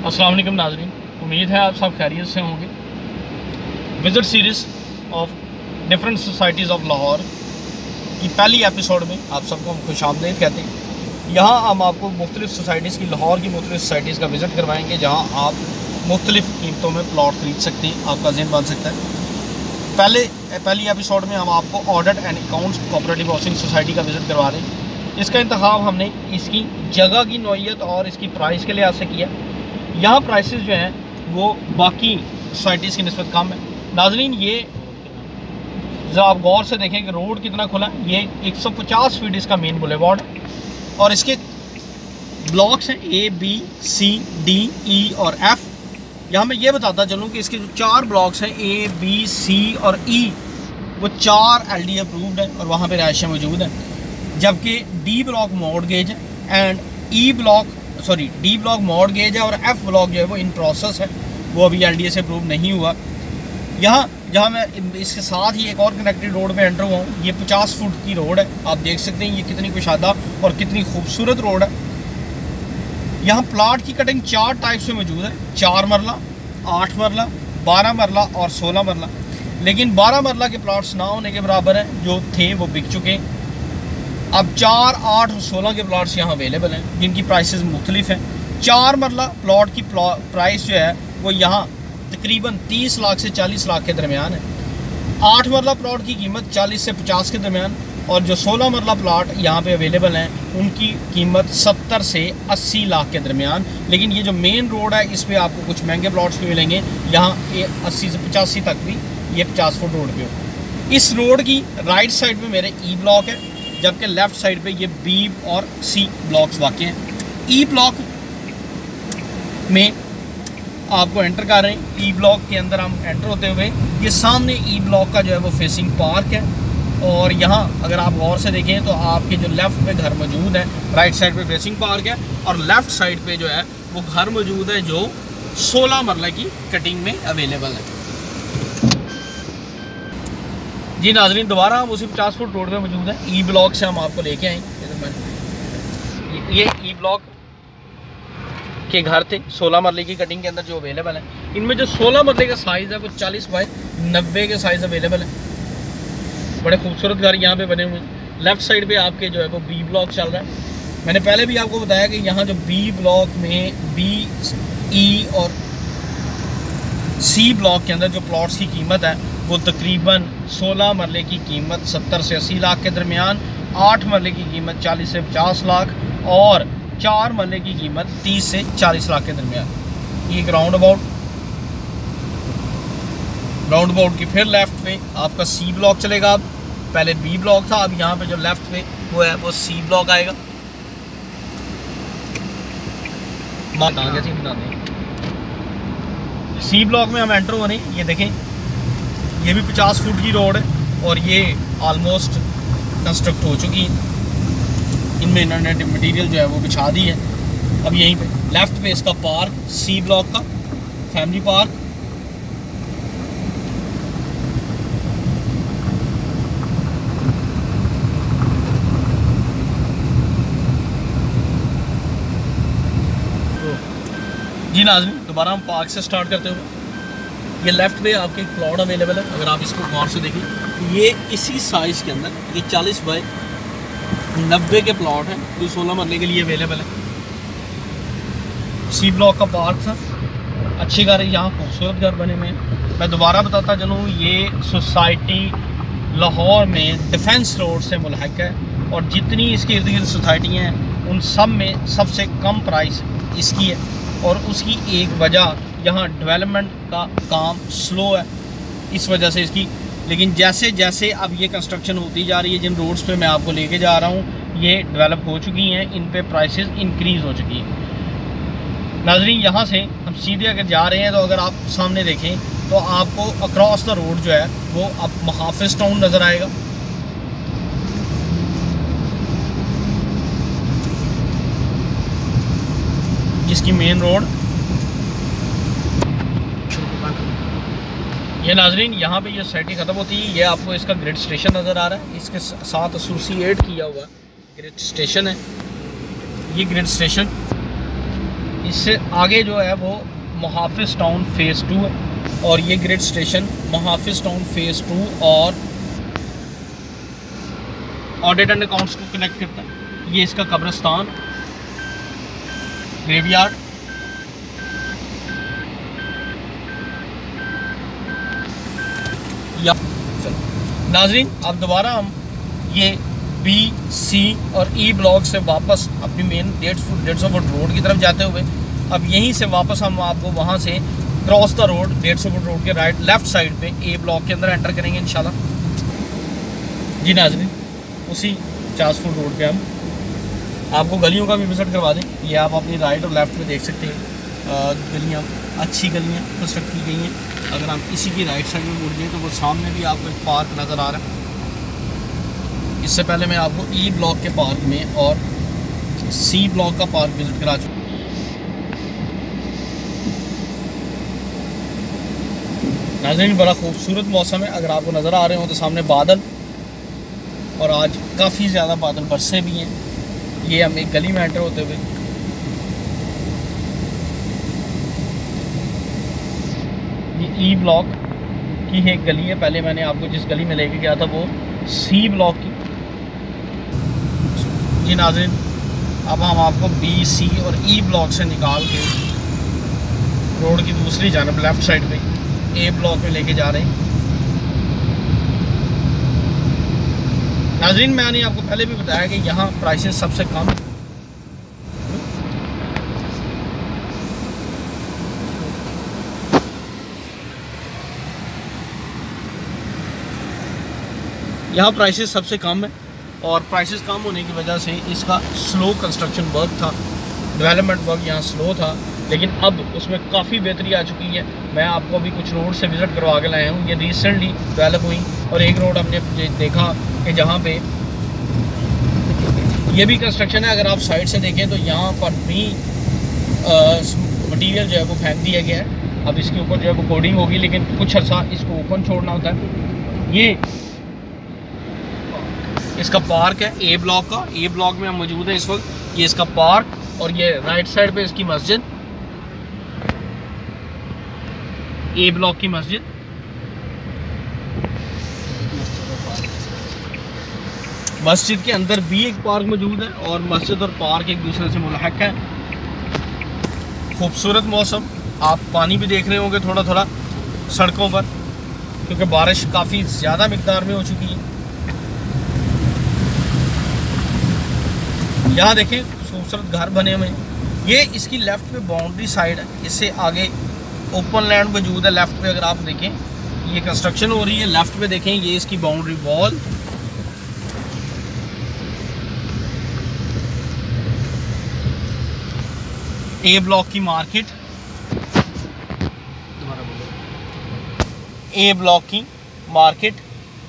अस्सलाम वालेकुम नाज़रीन, उम्मीद है आप सब खैरियत से होंगे। Visit series of different societies of Lahore की पहली एपिसोड में आप सबको हम खुशामदीद कहते हैं। यहाँ हम आपको मुख्तलिफ़ सोसाइटीज़ की, लाहौर की मुख्तलिफ़ सोसाइटीज़ का विज़िट करवाएंगे, जहाँ आप मुख्तलिफ़ कीमतों में प्लॉट खरीद सकते हैं, आपका ज़हन बन सकता है। पहली एपिसोड में हम आपको audit and accounts cooperative housing society का विज़िट करवा रहे हैं। इसका इंतखाब हमने इसकी जगह की नौइयत और इसकी प्राइस के लिहाज से किया। यहाँ प्राइसेस जो हैं वो बाकी सोसाइटीज़ की निस्बत कम है। नाज़रीन, ये जरा आप गौर से देखें कि रोड कितना खुला है। ये 150 फीट इसका मेन बुलेवार्ड है और इसके ब्लॉक्स हैं A, B, C, D, E और F। यहाँ मैं ये बताता चलूँ कि इसके जो 4 ब्लॉक्स हैं A, B, C और E, वो 4 LD अप्रूव्ड हैं और वहाँ पे रिहायशें मौजूद हैं। जबकि D ब्लॉक मॉर्टगेज है एंड D ब्लॉक मॉर्टगेज है और F ब्लॉक जो है वो इन प्रोसेस है, वो अभी LDA से अप्रूव नहीं हुआ। यहाँ जहाँ मैं इसके साथ ही एक और कनेक्टेड रोड में एंटर हुआ हूँ, ये 50 फुट की रोड है। आप देख सकते हैं ये कितनी कुशादा और कितनी खूबसूरत रोड है। यहाँ प्लाट की कटिंग 4 टाइप से मौजूद है, 4 मरला, 8 मरला, 12 मरला और 16 मरला। लेकिन 12 मरला के प्लाट्स ना होने के बराबर हैं, जो थे वो बिक चुके हैं। अब 4, 8 और 16 के प्लाट्स यहाँ अवेलेबल हैं, जिनकी प्राइसेस मुख्तलिफ हैं। 4 मरला प्लाट की प्राइस जो है वो यहाँ तकरीबन 30 लाख से 40 लाख के दरमियान है। 8 मरला प्लाट की कीमत 40 से 50 के दरमियान, और जो 16 मरला प्लाट यहाँ पे अवेलेबल हैं उनकी कीमत 70 से 80 लाख के दरमियान। लेकिन ये जो मेन रोड है इस पर आपको कुछ महंगे प्लाट्स भी मिलेंगे, यहाँ 80 से 85 तक भी ये 50 फुट रोड पे हो। इस रोड की राइट साइड में मेरे E ब्लॉक है, जबकि लेफ़्ट साइड पे ये B और C ब्लॉक्स वाक़ हैं। E ब्लॉक में आपको एंटर कर रहे हैं। E ब्लॉक के अंदर हम एंटर होते हुए ये सामने E ब्लॉक का जो है वो फेसिंग पार्क है, और यहाँ अगर आप गौर से देखें तो आपके जो लेफ़्ट पे घर मौजूद है, राइट साइड पे फेसिंग पार्क है, और लेफ़्ट साइड पे जो है वो घर मौजूद है जो 16 मरला की कटिंग में अवेलेबल है। जी नाज़रीन, दोबारा हम उसी 50 फुट रोड में मौजूद हैं। E ब्लॉक से हम आपको लेके आए। ये E ब्लॉक के घर थे 16 मरले की कटिंग के अंदर जो अवेलेबल है। इनमें जो 16 मरले का साइज़ है वो 40 बाय 90 के साइज़ अवेलेबल है। बड़े खूबसूरत घर यहाँ पे बने हुए हैं। लेफ़्ट साइड पे आपके जो है वो B ब्लॉक चल रहा है। मैंने पहले भी आपको बताया कि यहाँ जो B ब्लॉक में B, E और C ब्लॉक के अंदर जो प्लॉट्स की कीमत है वो तकरीबन 16 मरले की कीमत 70 से 80 लाख के दरमियान, 8 मरले की कीमत 40 से 50 लाख और 4 मरले की कीमत 30 से 40 लाख के दरमियान। ये राउंड अबाउट की फिर लेफ़्ट पे आपका C ब्लॉक चलेगा। अब पहले B ब्लॉक था, अब यहाँ पे जो लेफ़्ट पे वो है वो C ब्लॉक आएगा। C ब्लॉक में हम एंटर हो रहे हैं। ये देखें, ये भी 50 फुट की रोड है और ये ऑलमोस्ट कंस्ट्रक्ट हो चुकी है। इनमें इंटरनेट मटेरियल जो है वो बिछा दी है। अब यहीं पे लेफ़्ट पे इसका पार्क, C ब्लॉक का फैमिली पार्क। जी नाज़रीन, दोबारा हम पार्क से स्टार्ट करते हुए ये लेफ़्ट पे आपके एक प्लॉट अवेलेबल है। अगर आप इसको गौर से देखिए, ये इसी साइज़ के अंदर ये 40 बाय 90 के प्लॉट हैं जो 16 मरले के लिए अवेलेबल है। C ब्लॉक का पार्क था, अच्छे घर है, यहाँ खूबसूरत घर बने हुए हैं। मैं दोबारा बताता चलूँ, ये सोसाइटी लाहौर में डिफेंस रोड से मुल्हक है और जितनी इसके इर्द गिर्द सोसाइटियाँ हैं उन सब में सबसे कम प्राइस इसकी है। और उसकी एक वजह यहाँ डेवलपमेंट का काम स्लो है, इस वजह से इसकी। लेकिन जैसे जैसे अब ये कंस्ट्रक्शन होती जा रही है, जिन रोड्स पे मैं आपको लेके जा रहा हूँ ये डेवलप हो चुकी हैं, इन पे प्राइसेस इंक्रीज़ हो चुकी हैं। नाज़रीन, यहाँ से हम सीधे अगर जा रहे हैं तो अगर आप सामने देखें तो आपको अक्रॉस द रोड जो है वो अब मुहाफिज टाउन नज़र आएगा। इसकी मेन रोड ये नाज़रीन, यहाँ पे ये सोसाइटी ख़त्म होती है। ये आपको इसका ग्रिड स्टेशन नज़र आ रहा है, इसके साथ एसोसिएट किया हुआ ग्रिड स्टेशन है। ये ग्रिड स्टेशन इससे आगे जो है वो मुहाफिज टाउन फ़ेज़ 2 है, और ये grid station Muhafiz town phase 2 और ऑडिट एंड अकाउंट्स को कनेक्ट करता है। ये इसका कब्रिस्तान, ग्रेवयार्ड, या नाजरीन अब दोबारा हम ये बी, सी और ई ब्लॉक से वापस अपनी मेन 150 फुट रोड की तरफ जाते हुए अब यहीं से वापस हम आपको वहाँ से cross the road 150 foot road के राइट लेफ़्ट साइड पे ए ब्लॉक के अंदर एंटर करेंगे इंशाल्लाह। जी नाजरीन, उसी 50 फुट रोड पे हम आपको गलियों का भी विज़िट करवा दें। ये आप अपनी राइट और लेफ़्ट में देख सकते हैं, गलियाँ अच्छी गलियाँ कंस्ट्रक्ट की गई हैं। अगर हम इसी की राइट साइड में मुड़ जाएँ तो वो सामने भी आपको एक पार्क नज़र आ रहा है। इससे पहले मैं आपको ई ब्लॉक के पार्क में और सी ब्लॉक का पार्क विज़िट करा चुका हूँ। नाज़रीन बड़ा खूबसूरत मौसम है, अगर आपको नज़र आ रहे हो तो सामने बादल, और आज काफ़ी ज़्यादा बादल बरसे भी हैं। ये हम एक गली में एंटर होते हुए ये ई ब्लॉक की एक गली है। पहले मैंने आपको जिस गली में लेके गया था वो सी ब्लॉक की। जी नाज़रीन, अब हम आपको बी, सी और ई ब्लॉक से निकाल के रोड की दूसरी जानब लेफ़्ट साइड पे ए ब्लॉक में लेके जा रहे हैं। नाज़रीन मैंने आपको पहले भी बताया कि यहाँ प्राइसेस सबसे कम, यहाँ प्राइसेस सबसे कम है, और प्राइसेस कम होने की वजह से इसका स्लो कंस्ट्रक्शन वर्क था, डेवलपमेंट वर्क यहाँ स्लो था, लेकिन अब उसमें काफ़ी बेहतरी आ चुकी है। मैं आपको अभी कुछ रोड से विज़िट करवा के लाया हूँ, ये रिसेंटली डेवलप हुई, और एक रोड हमने देखा कि जहाँ पे ये भी कंस्ट्रक्शन है। अगर आप साइड से देखें तो यहाँ पर भी मटीरियल जो है वो फेंक दिया गया है। अब इसके ऊपर जो है वो कोडिंग होगी, लेकिन कुछ अर्सा इसको ओपन छोड़ना होता है। ये इसका पार्क है ए ब्लॉक का, ए ब्लॉक में हम मौजूद हैं इस वक्त। ये इसका पार्क, और ये राइट साइड पे इसकी मस्जिद, ए ब्लॉक की मस्जिद। मस्जिद के अंदर भी एक पार्क मौजूद है, और मस्जिद और पार्क एक दूसरे से मुल्हक है। खूबसूरत मौसम, आप पानी भी देख रहे होंगे थोड़ा थोड़ा सड़कों पर, क्योंकि बारिश काफ़ी ज़्यादा मिकदार में हो चुकी है। यहाँ देखें खूबसूरत घर बने हुए हैं। ये इसकी लेफ़्ट पे बाउंड्री साइड है, इससे आगे ओपन लैंड मौजूद है। लेफ़्ट पे अगर आप देखें ये कंस्ट्रक्शन हो रही है, लेफ़्ट पे देखें ये इसकी बाउंड्री वॉल। ए ब्लॉक की मार्केट, ए ब्लॉक की मार्केट,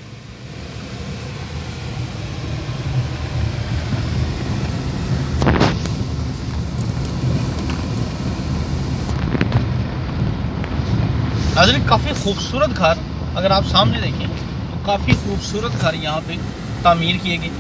नाज़रीन काफ़ी खूबसूरत घर, अगर आप सामने देखें तो काफ़ी खूबसूरत घर यहाँ पे तामीर किए गए।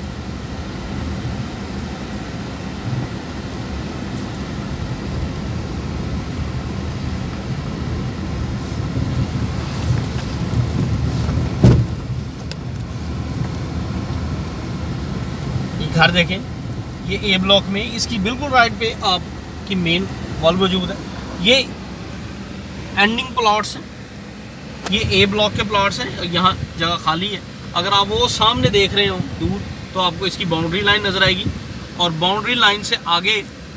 ये घर देखें, ये ए ब्लॉक में इसकी बिल्कुल राइट पे आपकी मेन वॉल मौजूद है। ये एंडिंग प्लॉट्स हैं, ये ए ब्लॉक के प्लॉट्स हैं, यहाँ जगह खाली है। अगर आप वो सामने देख रहे हो दूर तो आपको इसकी बाउंड्री लाइन नज़र आएगी, और बाउंड्री लाइन से आगे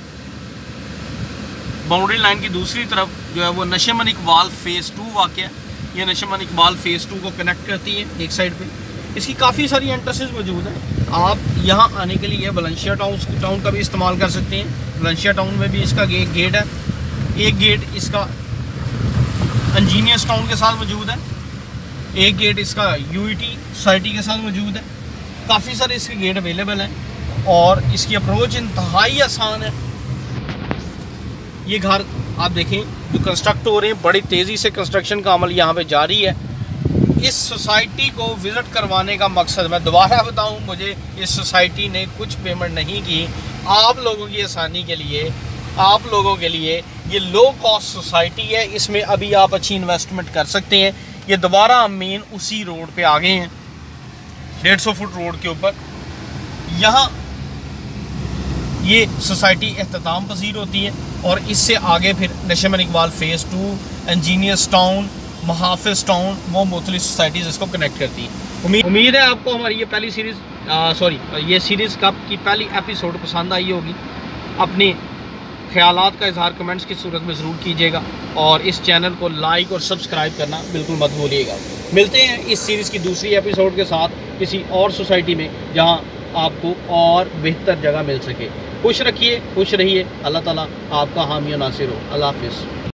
बाउंड्री लाइन की दूसरी तरफ जो है वो नशेमन इकबाल फ़ेज़ 2 वाक़ है। ये नशेमन इकबाल फ़ेज़ 2 को कनेक्ट करती है एक साइड पे। इसकी काफ़ी सारी एंट्रेंसेस मौजूद हैं। आप यहाँ आने के लिए वलेंशिया टाउन का भी इस्तेमाल कर सकते हैं। वलेंशिया टाउन में भी इसका गेट है, एक गेट इसका इंजीनियर्स टाउन के साथ मौजूद है, एक गेट इसका यूईटी सोसाइटी के साथ मौजूद है। काफ़ी सारे इसके गेट अवेलेबल हैं, और इसकी अप्रोच इंतहाई आसान है। ये घर आप देखें जो कंस्ट्रक्ट हो रहे हैं, बड़ी तेज़ी से कंस्ट्रक्शन का अमल यहाँ पे जारी है। इस सोसाइटी को विज़िट करवाने का मकसद, मैं दोबारा बताऊँ, मुझे इस सोसाइटी ने कुछ पेमेंट नहीं की। आप लोगों की आसानी के लिए आप लोगों के लिए ये लो कॉस्ट सोसाइटी है, इसमें अभी आप अच्छी इन्वेस्टमेंट कर सकते हैं। ये दोबारा हम मेन उसी रोड पे आ गए हैं, 150 फुट रोड के ऊपर। यहाँ ये सोसाइटी एख्तिताम पजीर होती है और इससे आगे फिर Nasheman Iqbal phase 2, engineers town, Muhafiz town, वो मुख्तलिफ सोसाइटीज़ इसको कनेक्ट करती हैं। उम्मीद है आपको हमारी ये पहली सीरीज़ ये सीरीज़ की पहली एपिसोड पसंद आई होगी। अपने ख्यालात का इजहार कमेंट्स की सूरत में ज़रूर कीजिएगा और इस चैनल को लाइक और सब्सक्राइब करना बिल्कुल मत भूलिएगा। मिलते हैं इस सीरीज़ की दूसरी एपिसोड के साथ किसी और सोसाइटी में जहां आपको और बेहतर जगह मिल सके। खुश रखिए, खुश रहिए। अल्लाह ताला आपका हामी और नासिर हो। अल्लाह हाफिज़।